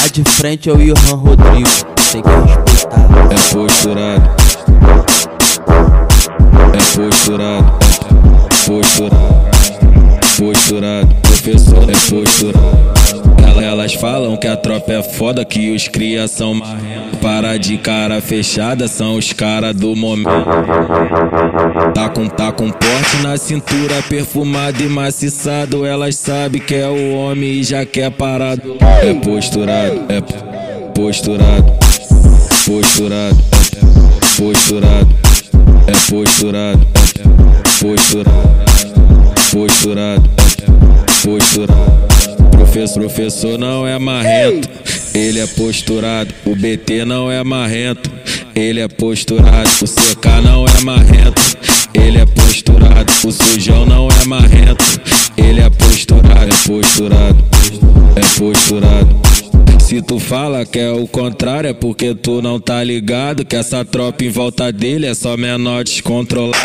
Lá de frente eu e o Han Rodrigo, tem que respeitar. É posturado, é posturado, posturado, professor é posturado. Elas falam que a tropa é foda, que os cria são marrento. Para de cara fechada, são os cara do momento. Tá com porte na cintura, perfumado e maciçado. Elas sabem que é o homem e já quer parado. É posturado, é posturado, posturado, posturado, é posturado, posturado, posturado. Professor não é marrento, ele é posturado. O BT não é marrento, ele é posturado. O CK não é marrento, ele é posturado. O Sujão não é marrento, ele é posturado. É posturado, é posturado. Se tu fala que é o contrário, é porque tu não tá ligado que essa tropa em volta dele é só menor descontrolado.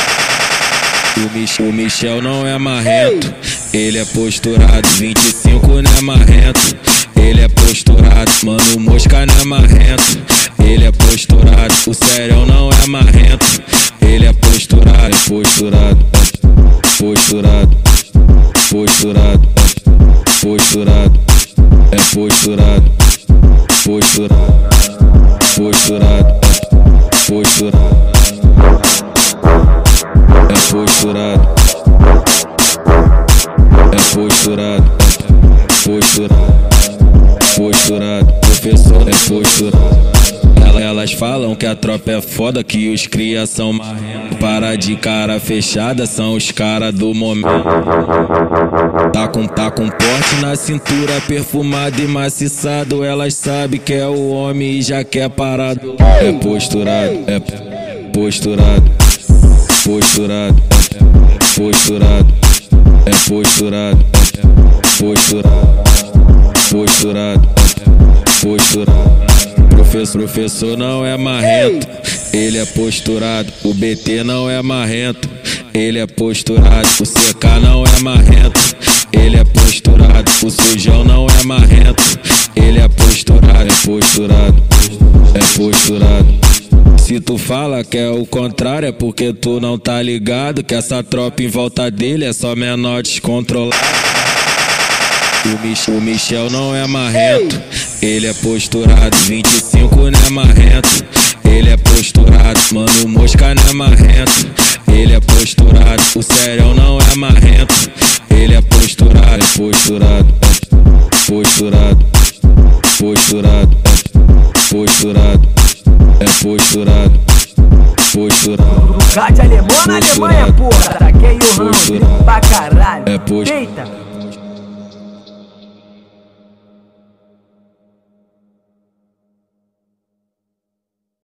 O Michel não é marrento, ele é posturado. 25 não é marrento, ele é posturado. Mano, Mosca não é marrento, ele é posturado. O Serão não é marrento, ele é posturado. É posturado, posturado, posturado, posturado, é posturado, posturado, posturado, posturado. É posturado, é posturado, posturado, professor é posturado. Elas falam que a tropa é foda, que os cria são marrento. Para de cara fechada, são os cara do momento. Tá com porte na cintura, perfumado e maciçado. Elas sabem que é o homem e já quer parado. É posturado, é posturado, posturado, posturado, é posturado, posturado, posturado. Professor não é marrento, ele é posturado. O BT não é marrento, ele é posturado. O CK não é marrento, ele é posturado. O Sujão não é marrento, ele é posturado. É posturado, é posturado. Se tu fala que é o contrário, é porque tu não tá ligado que essa tropa em volta dele é só menor descontrolado. O Michel não é marrento, ele é posturado. 25 não é marrento, ele é posturado. Mano, Mosca não é marrento, ele é posturado. O Serão não é marrento, ele é posturado. É posturado, posturado, posturado, posturado, é posturado, posturado. Lugar de alemão na Alemanha, porra. Taquei o Rodrigo pra caralho. É posturado. Eita.